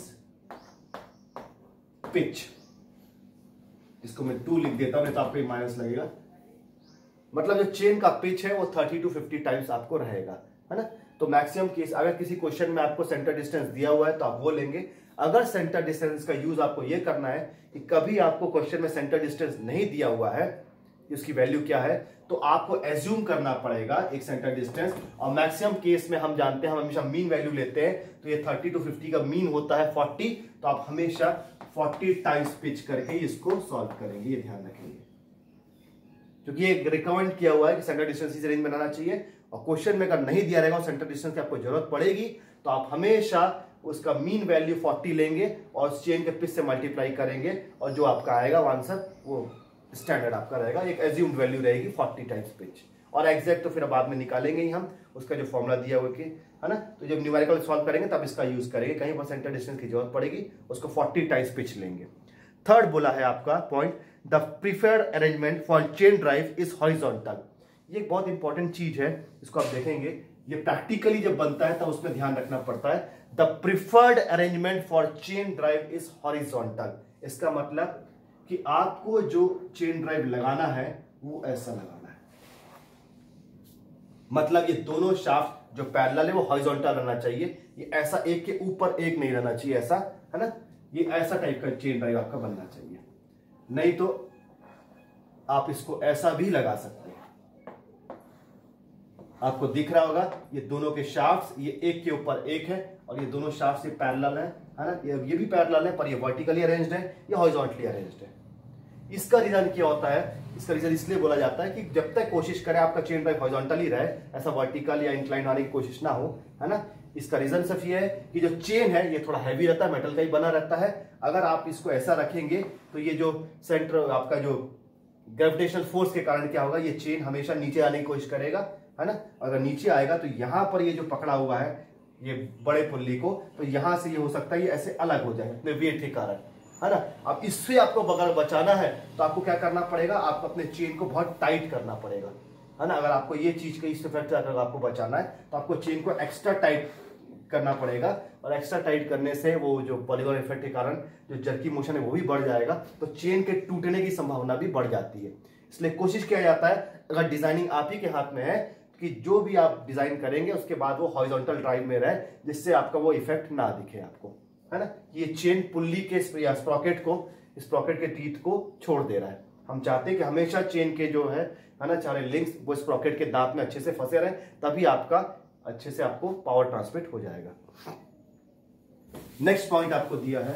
pitch. इसको मैं टू लिख देता हूं, नहीं तो आपको माइनस लगेगा। मतलब जो चेन का पिच है वो थर्टी टू फिफ्टी टाइम्स आपको रहेगा, है ना। तो मैक्सिमम केस अगर किसी क्वेश्चन में आपको सेंटर डिस्टेंस दिया हुआ है तो आप वो लेंगे। अगर सेंटर डिस्टेंस का यूज आपको ये करना है कि कभी आपको क्वेश्चन में सेंटर डिस्टेंस नहीं दिया हुआ है, उसकी वैल्यू क्या है, तो आपको एज्यूम करना पड़ेगा एक सेंटर डिस्टेंस। और मैक्सिमम केस में हम जानते हैं हम हमेशा मीन वैल्यू लेते हैं, तो ये थर्टी टू फिफ्टी का मीन होता है फोर्टी, तो आप हमेशा फोर्टी टाइम्स पिच करके इसको सॉल्व करेंगे, ये ध्यान रखेंगे, क्योंकि ये रिकमेंड किया हुआ है कि सेंटर डिस्टेंस इस रेंज में बनाना चाहिए। और क्वेश्चन में अगर नहीं दिया रहेगा और सेंटर डिस्टेंस की आपको जरूरत पड़ेगी तो आप हमेशा उसका मीन वैल्यू फोर्टी लेंगे और उस चेन के पिच से मल्टीप्लाई करेंगे और जो आपका आएगा वो आंसर वो स्टैंडर्ड आपका रहेगा, एक एज्यूम्ड वैल्यू रहेगी फोर्टी टाइम्स पिच। और एग्जैक्ट तो फिर बाद में निकालेंगे ही हम, उसका जो फॉर्मूला दिया हुआ है, है ना। तो जब न्यूमेरिकल सॉल्व करेंगे तब इसका यूज करेंगे, कहीं पर सेंटर डिस्टेंस की जरूरत पड़ेगी उसको फोर्टी टाइम्स पिच लेंगे। थर्ड बोला है आपका point, the preferred arrangement for chain drive is horizontal. ये एक बहुत इंपॉर्टेंट चीज है, इसको आप देखेंगे, ये प्रैक्टिकली जब बनता है तब उसमें ध्यान रखना पड़ता है। The preferred arrangement for chain drive is horizontal. इसका मतलब कि आपको जो चेन ड्राइव लगाना है वो ऐसा लगाना है, मतलब ये दोनों शाफ्ट जो पैरेलल है वो हॉरिजॉन्टल रहना चाहिए, ये ऐसा एक के ऊपर एक नहीं रहना चाहिए, ऐसा, है ना, ये ऐसा टाइप का चेन ड्राइव आपका बनना चाहिए। नहीं तो आप इसको ऐसा भी लगा सकते हैं, आपको दिख रहा होगा ये दोनों के शाफ्ट्स ये एक के ऊपर एक है और ये दोनों शाफ्ट्स ये पैरेलल है, है ना, ये, ये भी पैरेलल है पर ये वर्टिकली अरेंज्ड है, ये हॉरिजॉन्टली अरेंज्ड है। इसका रीजन क्या होता है, इसका रीजन इसलिए बोला जाता है कि जब तक कोशिश करें आपका चेन ड्राइव हॉरिजॉन्टली रहे, ऐसा वर्टिकल या इंक्लाइन आने की कोशिश ना हो, है ना। इसका रीजन सिर्फ ये है कि जो चेन है ये थोड़ा हैवी रहता है, मेटल का ही बना रहता है। अगर आप इसको ऐसा रखेंगे तो ये जो सेंटर आपका जो ग्रेविटेशनल फोर्स के कारण क्या होगा, ये चेन हमेशा नीचे आने की कोशिश करेगा, है ना। अगर नीचे आएगा तो यहां पर ये जो पकड़ा हुआ है ये बड़े पुल्ली को, तो यहां से ये हो सकता है ये ऐसे अलग हो जाए अपने वेट के कारण, है ना। अब इससे आपको अगर बचाना है तो आपको क्या करना पड़ेगा, आपको अपने चेन को बहुत टाइट करना पड़ेगा, है ना। अगर आपको ये चीज का इस इफेक्ट अगर आपको बचाना है तो आपको चेन को एक्स्ट्रा टाइट करना पड़ेगा, और एक्स्ट्रा टाइट करने से वो जो पॉलीगॉन इफेक्ट के कारण जो जर्की मोशन है वो भी बढ़ जाएगा, तो चेन के टूटने की संभावना भी बढ़ जाती है। इसलिए कोशिश किया जाता है, अगर डिजाइनिंग आप ही के हाथ में है, कि जो भी आप डिजाइन करेंगे उसके बाद वो हॉरिजॉन्टल ड्राइव में रहे, जिससे आपका वो इफेक्ट ना दिखे आपको, है ना। ये चेन पुल्ली के स्प्रॉकेट को, स्प्रॉकेट के टीथ को छोड़ दे रहा है। हम चाहते हैं कि हमेशा चेन के जो है है ना सारे लिंक्स वो स्प्रॉकेट के दांत में अच्छे से फंसे रहे, तभी आपका अच्छे से आपको पावर ट्रांसमिट हो जाएगा। नेक्स्ट पॉइंट आपको दिया है,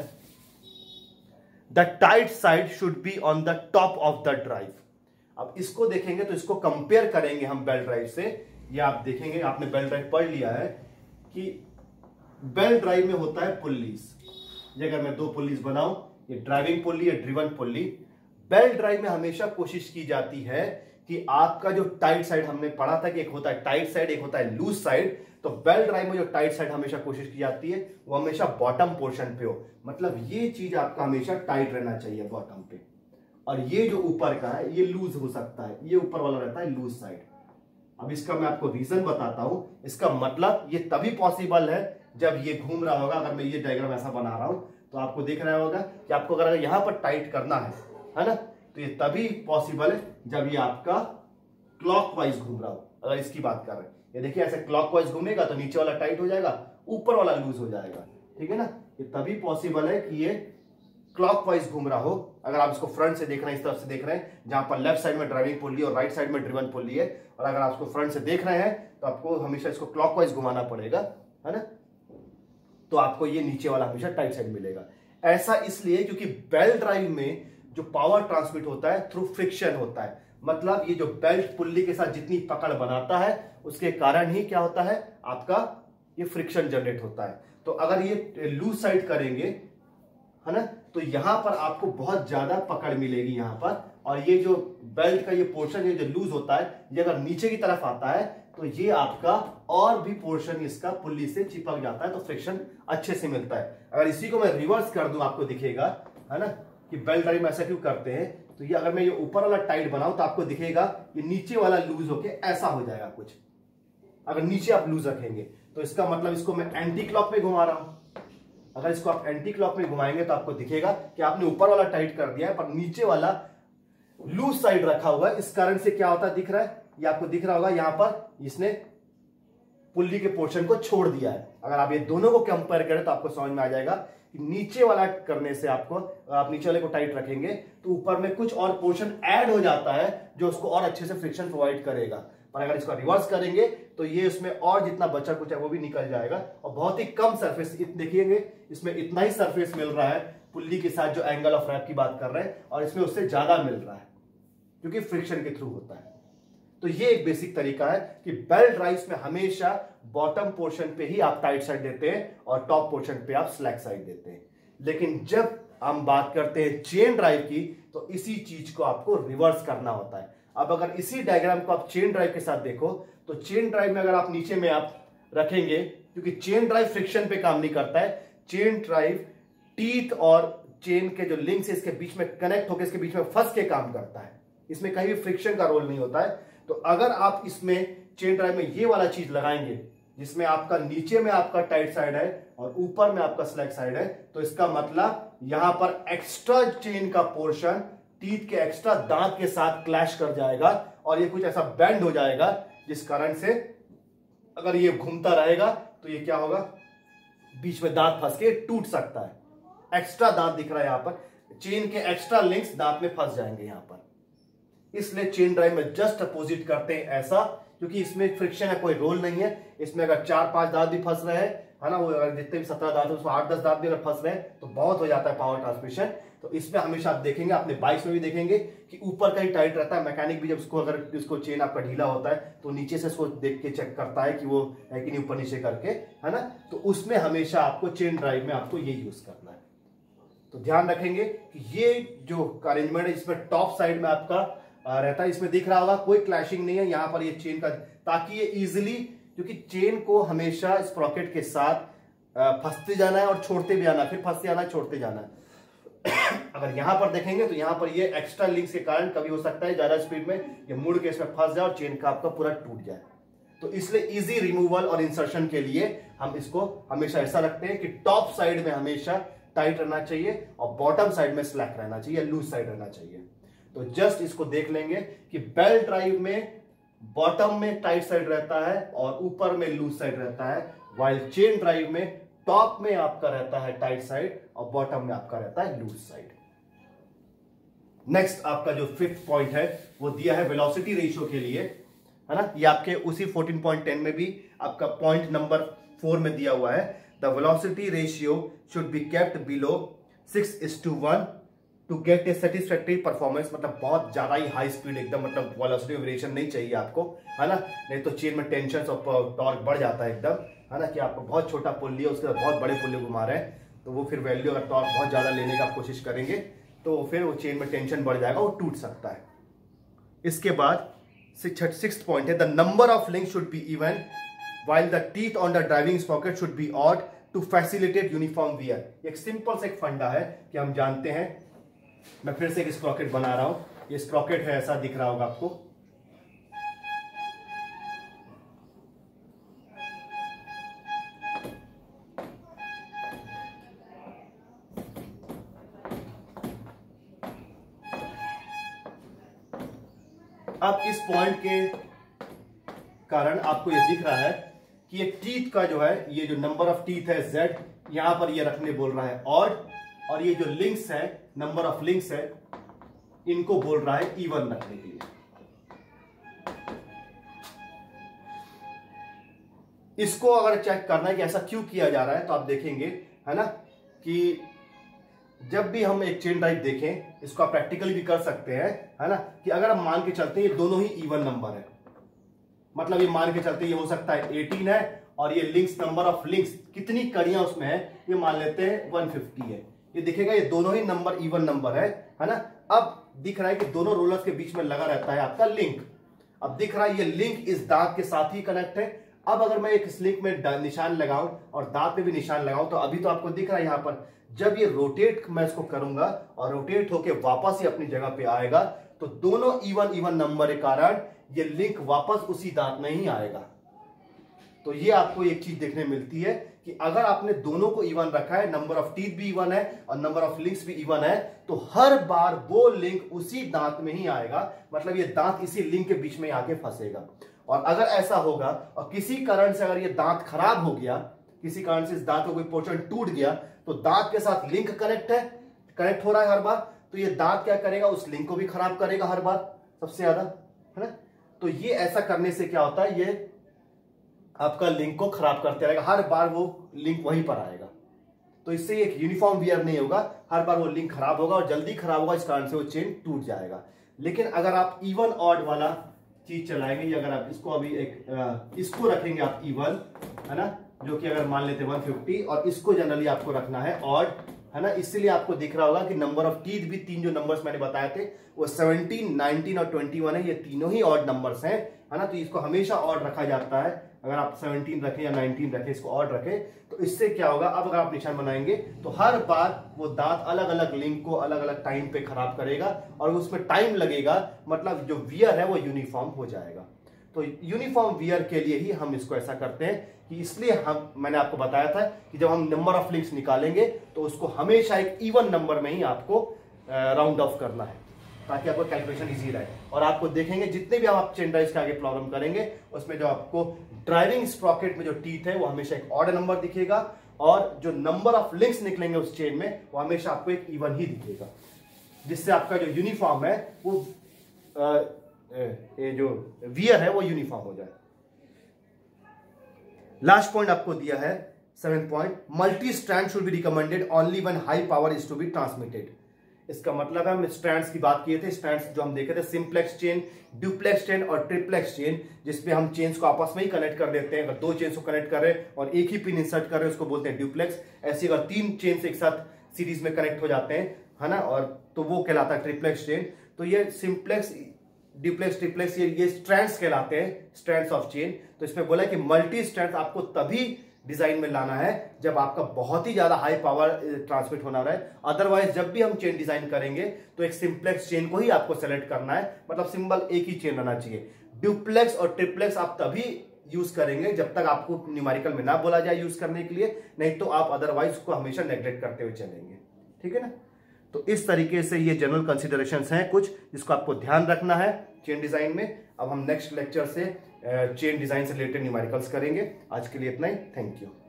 the tight side should be on the top of the drive. अब इसको देखेंगे तो इसको कंपेयर करेंगे हम बेल्ट ड्राइव से। ये आप देखेंगे, आपने बेल्ट ड्राइव पढ़ लिया है कि बेल्ट ड्राइव में होता है पुल्लीज। ये अगर मैं दो पुल्लीज बनाऊं, ये ड्राइविंग पुल्ली है, ड्रिवन पुल्ली। बेल्ट ड्राइव में हमेशा कोशिश की जाती है कि आपका जो टाइट साइड, हमने पढ़ा था कि एक होता है टाइट साइड, एक होता है लूज साइड, तो बेल्ट ड्राइव में जो टाइट साइड हमेशा कोशिश की जाती है वो हमेशा बॉटम पोर्शन पे हो। मतलब ये चीज आपका हमेशा टाइट रहना चाहिए बॉटम पे, और ये जो ऊपर का है ये लूज हो सकता है, ये ऊपर वाला रहता है लूज साइड। अब इसका मैं आपको रीजन बताता हूं। इसका मतलब ये तभी पॉसिबल है जब ये घूम रहा होगा। अगर मैं ये डायग्राम ऐसा बना रहा हूं तो आपको दिख रहा होगा कि आपको अगर यहां पर टाइट करना है है ना, तो ये तभी पॉसिबल है जब ये आपका क्लॉकवाइज घूम रहा हो। अगर इसकी बात कर रहे हैं, ये देखिए ऐसे क्लॉकवाइज घूमेगा तो नीचे वाला टाइट हो जाएगा, ऊपर वाला लूज हो जाएगा, ठीक है ना। ये तभी पॉसिबल है कि ये क्लॉकवाइज घूम रहा हो। अगर आप इसको फ्रंट से देख रहे हैं, इस तरफ से देख रहे हैं, जहां पर लेफ्ट साइड में ड्राइविंग पुल्ली और राइट साइड में ड्रिवन पुल्ली है, और अगर आप इसको फ्रंट से देख रहे हैं तो आपको हमेशा इसको क्लॉकवाइज घुमाना पड़ेगा, है ना। तो आपको ये नीचे वाला हमेशा टाइट साइड मिलेगा। ऐसा इसलिए क्योंकि बेल्ट ड्राइव में जो पावर ट्रांसमिट होता है थ्रू फ्रिक्शन होता है। मतलब ये जो बेल्ट पुल्ली के साथ जितनी पकड़ बनाता है उसके कारण ही क्या होता है, आपका ये फ्रिक्शन जनरेट होता है। तो अगर ये लूज साइड करेंगे, है ना, तो यहां पर आपको बहुत ज्यादा पकड़ मिलेगी यहां पर, और ये जो बेल्ट का ये पोर्शन है जो लूज होता है, ये अगर नीचे की तरफ आता है तो ये आपका और भी पोर्शन इसका पुल्ली से चिपक जाता है, तो फ्रिक्शन अच्छे से मिलता है। अगर इसी को मैं रिवर्स कर दूं, आपको दिखेगा, है ना, कि बेल्ट ड्राइव में ऐसा क्यों करते हैं। तो ये अगर मैं ये ऊपर वाला टाइट बनाऊं तो आपको दिखेगा ये नीचे वाला लूज होके ऐसा हो जाएगा कुछ। अगर नीचे आप लूज रखेंगे तो इसका मतलब इसको मैं एंटी क्लॉक में घुमा रहा हूं। अगर इसको आप एंटी क्लॉक में घुमाएंगे तो आपको दिखेगा कि आपने ऊपर वाला टाइट कर दिया है पर नीचे वाला लूज साइड रखा हुआ है। इस कारण से क्या होता है, दिख रहा है, ये आपको दिख रहा होगा यहां पर इसने पुल्ली के पोर्शन को छोड़ दिया है। अगर आप ये दोनों को कंपेयर करें तो आपको समझ में आ जाएगा कि नीचे वाला करने से आपको, आप नीचे वाले को टाइट रखेंगे तो ऊपर में कुछ और पोर्शन ऐड हो जाता है जो उसको और अच्छे से फ्रिक्शन प्रोवाइड करेगा। पर अगर इसको रिवर्स करेंगे तो ये उसमें और जितना बचा कुछ है वो भी निकल जाएगा, और बहुत ही कम सरफेस, देखिएंगे इसमें इतना ही सरफेस मिल रहा है पुल्ली के साथ जो एंगल ऑफ रैप की बात कर रहे हैं, और इसमें उससे ज्यादा मिल रहा है क्योंकि फ्रिक्शन के थ्रू होता है। तो ये एक बेसिक तरीका है कि बेल्ट ड्राइव्स में हमेशा बॉटम पोर्शन पे ही आप टाइट साइड देते हैं और टॉप पोर्शन पे आप स्लैक साइड देते हैं। लेकिन जब हम बात करते हैं चेन ड्राइव की तो इसी चीज को आपको रिवर्स करना होता है। अब अगर इसी डायग्राम को आप चेन ड्राइव के साथ देखो तो चेन ड्राइव में अगर आप नीचे में आप रखेंगे, क्योंकि चेन ड्राइव फ्रिक्शन पे काम नहीं करता है, चेन ड्राइव टीथ और चेन के जो लिंक्स है इसके बीच में कनेक्ट होकर इसके बीच में फंस के काम करता है, इसमें कहीं भी फ्रिक्शन का रोल नहीं होता है। तो अगर आप इसमें चेन ड्राइव में ये वाला चीज लगाएंगे जिसमें आपका नीचे में आपका टाइट साइड है और ऊपर में आपका स्लैक साइड है, तो इसका मतलब यहां पर एक्स्ट्रा चेन का पोर्शन टीथ के एक्स्ट्रा दांत के साथ क्लैश कर जाएगा और ये कुछ ऐसा बेंड हो जाएगा जिस कारण से अगर ये घूमता रहेगा तो ये क्या होगा, बीच में दांत फंस के टूट सकता है। एक्स्ट्रा दांत दिख रहा है यहां पर, चेन के एक्स्ट्रा लिंक्स दांत में फंस जाएंगे यहां पर। इसलिए चेन ड्राइव में जस्ट अपोजिट करते हैं ऐसा, क्योंकि इसमें फ्रिक्शन है, कोई रोल नहीं है। इसमें अगर चार पांच दांत भी फंस रहे हैं, है ना, वो अगर जितने भी सत्रह दांत है उसमें आठ दस दांत भी अगर फंस रहे हैं तो बहुत हो जाता है पावर ट्रांसमिशन। तो इसमें हमेशा आप देखेंगे, अपने बाइक्स में भी देखेंगे कि ऊपर का ही टाइट रहता है। मैकेनिक भी जब उसको अगर इसको चेन आपका ढीला होता है तो नीचे से इसको देख के चेक करता है कि वो है कि नहीं ऊपर नीचे करके, है ना। तो उसमें हमेशा आपको चेन ड्राइव में आपको ये यूज करना है। तो ध्यान रखेंगे कि ये जो अरेंजमेंट है इसमें टॉप साइड में आपका रहता है, इसमें दिख रहा होगा कोई क्लैशिंग नहीं है यहाँ पर ये चेन का, ताकि ये इजीली, क्योंकि चेन को हमेशा स्प्रॉकेट के साथ फंसते जाना है और छोड़ते भी आना, फिर फंसते आना छोड़ते जाना है। अगर यहां पर देखेंगे तो यहां पर ये एक्स्ट्रा लिंक्स के कारण कभी हो सकता है ज्यादा स्पीड में ये मुड़ के इसमें फंस जाए और चेन का आपका पूरा टूट जाए। तो इसलिए इजी रिमूवल और इंसर्शन के लिए हम इसको हमेशा ऐसा रखते हैं कि टॉप साइड में हमेशा टाइट रहना चाहिए और बॉटम साइड में स्लैक रहना चाहिए, लूज साइड रहना चाहिए। तो जस्ट इसको देख लेंगे कि बेल्ट ड्राइव में बॉटम में टाइट साइड रहता है और ऊपर में लूज साइड रहता है, वाइल चेन ड्राइव में टॉप में आपका रहता है टाइट साइड और बॉटम में आपका रहता है लूज साइड। नेक्स्ट आपका जो फिफ्थ पॉइंट है वो दिया है वेलोसिटी रेशियो के लिए, है ना। ये आपके उसी फोर्टीन पॉइंट टेन में भी आपका पॉइंट नंबर फोर में दिया हुआ है, the velocity ratio should be kept below six is to one to get a satisfactory performance. मतलब बहुत ज्यादा ही हाई स्पीड एकदम, मतलब वेलोसिटी वेरिएशन नहीं चाहिए आपको, है ना, नहीं तो चेन में टेंशन और टॉर्क बढ़ जाता है एकदम, है ना, कि आपको बहुत छोटा पुल लिया उसके बाद बहुत बड़े पुल्ले घुमा रहे हैं, तो वो फिर वैल्यू अगर टॉर्क बहुत ज्यादा लेने का कोशिश करेंगे तो फिर वो चेन में टेंशन बढ़ जाएगा, वो टूट सकता है। इसके बाद सिक्स्थ पॉइंट है, the number of link should be even while the teeth on the driving sprocket should be odd to facilitate uniform wear। एक सिंपल सा एक फंडा है कि हम जानते हैं, मैं फिर से एक स्प्रॉकेट बना रहा हूं, ये स्प्रॉकेट है, ऐसा दिख रहा होगा आपको। अब इस पॉइंट के कारण आपको ये दिख रहा है कि ये टीथ का जो है, ये जो नंबर ऑफ टीथ है जेड, यहां पर ये रखने बोल रहा है ऑड, और ये जो लिंक्स है, नंबर ऑफ लिंक्स है, इनको बोल रहा है इवन रखने के लिए। इसको अगर चेक करना है कि ऐसा क्यों किया जा रहा है तो आप देखेंगे, है ना, कि जब भी हम एक चेन ड्राइव देखें, इसको आप प्रैक्टिकली भी कर सकते हैं, है ना, कि अगर हम मान के चलते हैं ये दोनों ही इवन नंबर है, मतलब ये मान के चलते ये हो सकता है एटीन है और ये लिंक्स, नंबर ऑफ लिंक्स कितनी कड़ियां उसमें है ये मान लेते हैं वन फिफ्टी है, ये दिखेगा ये दोनों ही नंबर इवन नंबर है, है ना। अब दिख रहा है कि दोनों रोलर्स के बीच में लगा रहता है आपका लिंक। अब दिख रहा है ये लिंक इस दांत के साथ ही कनेक्ट है। अब अगर मैं एक इस लिंक में निशान लगाऊं और दांत पे भी निशान लगाऊं तो अभी तो आपको दिख रहा है यहां पर, जब ये रोटेट मैं इसको करूंगा और रोटेट होके वापस ही अपनी जगह पे आएगा तो दोनों इवन इवन नंबर के कारण ये लिंक वापस उसी दांत में ही आएगा। तो ये आपको एक चीज देखने मिलती है कि अगर आपने दोनों को इवन रखा है, नंबर ऑफ टीथ भी इवन है और नंबर ऑफ लिंक्स भी इवन है, तो हर बार वो लिंक उसी दांत में ही आएगा, मतलब ये दांत इसी लिंक के बीच में आके फंसेगा। और अगर ऐसा होगा और किसी कारण से अगर ये दांत खराब हो गया, किसी कारण से इस दांत का कोई पोर्शन टूट गया, तो दांत के साथ लिंक कनेक्ट है, कनेक्ट हो रहा है हर बार, तो ये दांत क्या करेगा, उस लिंक को भी खराब करेगा हर बार सबसे ज्यादा, है ना। तो ये ऐसा करने से क्या होता है, ये आपका लिंक को खराब करते रहेगा, हर बार वो लिंक वहीं पर आएगा। तो इससे एक यूनिफॉर्म वियर नहीं होगा, हर बार वो लिंक खराब होगा और जल्दी खराब होगा, इस कारण से वो चेन टूट जाएगा। लेकिन अगर आप इवन ऑड वाला चीज चलाएंगे, अगर आप इसको अभी एक इसको रखेंगे आप इवन, है ना, जो कि अगर मान लेते हैं वन फिफ्टी, और इसको जनरली आपको रखना है ऑड, है ना, इसलिए आपको दिख रहा होगा कि नंबर ऑफ टीथ भी तीन जो नंबर्स मैंने बताए थे वो सेवनटीन, नाइनटीन और ट्वेंटी वन है, ये तीनों ही ऑड नंबर्स हैं, है ना। तो इसको हमेशा ऑड रखा जाता है, अगर आप सेवनटीन रखें या नाइनटीन रखें, इसको ऑड रखें, तो इससे क्या होगा, अब अगर आप निशान बनाएंगे तो हर बार वो दांत अलग अलग लिंक को अलग अलग टाइम पे खराब करेगा और उसमें टाइम लगेगा, मतलब जो वियर है वो यूनिफॉर्म हो जाएगा। तो यूनिफॉर्म वियर के लिए ही हम इसको ऐसा करते हैं कि इसलिए हम, मैंने आपको बताया था कि जब हम नंबर ऑफ लिंक्स निकालेंगे तो उसको हमेशा एक इवन नंबर में ही आपको राउंड ऑफ करना है, ताकि आपको कैलकुलेशन इजी रहे। और आपको देखेंगे जितने भी आप चेन ड्राइव्स के आगे प्रॉब्लम करेंगे उसमें जो आपको ड्राइविंग स्प्रॉकेट में जो टीथ है वो हमेशा एक ऑड नंबर दिखेगा और जो नंबर ऑफ लिंक्स निकलेंगे उस चेन में वो हमेशा आपको एक इवन ही दिखेगा, जिससे आपका जो यूनिफॉर्म है वो आ, ये जो वियर है वो यूनिफॉर्म हो जाए। लास्ट पॉइंट आपको दिया है seven point, multi strand should be recommended only when high power is to be transmitted. इसका मतलब है, हम स्ट्रैंड्स की बात किए थे, स्ट्रैंड्स जो हम देखे थे, सिंप्लेक्स चेन, ड्यूप्लेक्स चेन और ट्रिप्लेक्स चेन, जिसमें हम चेन्स को आपस में ही कनेक्ट कर देते हैं। अगर दो चेन्स को कनेक्ट कर रहे हैं और एक ही पिन इंसर्ट कर रहे हैं उसको बोलते हैं ड्यूप्लेक्स। ऐसे अगर तीन चेन्स एक साथ सीरीज में कनेक्ट हो जाते हैं, है ना, और तो वो कहलाता है ट्रिप्लेक्स चेन। तो ये सिंप्लेक्स, ड्यूप्लेक्स, ट्रिप्लेक्स, ये ये स्ट्रैंड्स कहलाते हैं, स्ट्रैंड्स ऑफ चेन। तो इसमें बोला कि मल्टी स्ट्रैंड आपको तभी डिजाइन में लाना है जब आपका बहुत ही ज्यादा हाई पावर ट्रांसमिट होना रहा है। अदरवाइज जब भी हम चेन डिजाइन करेंगे तो एक सिंप्लेक्स चेन को ही आपको सेलेक्ट करना है, मतलब सिंबल एक ही चेन रहना चाहिए। ड्यूप्लेक्स और ट्रिप्लेक्स आप तभी यूज करेंगे जब तक आपको न्यूमेरिकल में ना बोला जाए यूज करने के लिए, नहीं तो आप अदरवाइज उसको हमेशा नेग्लेक्ट करते हुए चलेंगे। ठीक है ना। तो इस तरीके से ये जनरल कंसिडरेशंस हैं कुछ जिसको आपको ध्यान रखना है चेन डिजाइन में। अब हम नेक्स्ट लेक्चर से चेन डिजाइन से रिलेटेड न्यूमेरिकल्स करेंगे। आज के लिए इतना ही। Thank you.